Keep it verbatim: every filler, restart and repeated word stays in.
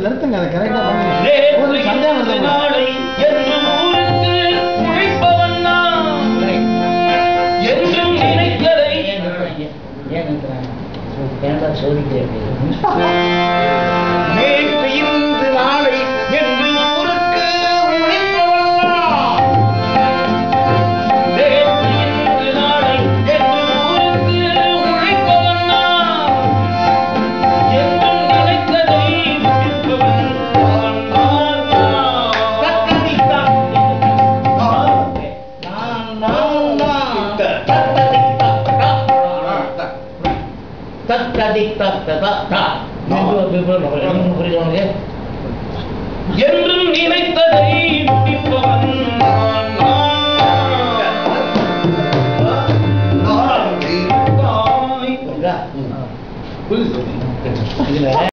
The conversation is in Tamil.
நிறுத்துங்க அதை கரெக்டா பண்ணுங்க. ஒரு சந்தேகம் வருது. நாளை என்று ஊருக்கு உழைப்பவன் நான் என்றும் நினைத்ததை ஏன் நினைக்கிறாங்க ஏன்டா சோதிக்கிறேன் நேற்று இன்று நாளை என்று ஊருக்கு உழைப்பவன் நான் நேற்று இன்று நாளை என்று ஊருக்கு உழைப்பவன் நான் என்றும் நினைத்ததை முடிப்பவன் நான் நான் நான் தத்ததித்தான் நான் நான் நான் தத்ததித்தா தத்ததித்தா தத்தா என்றும் நினைத்ததை முடிப்பவன் நான் நான் நான் இதுல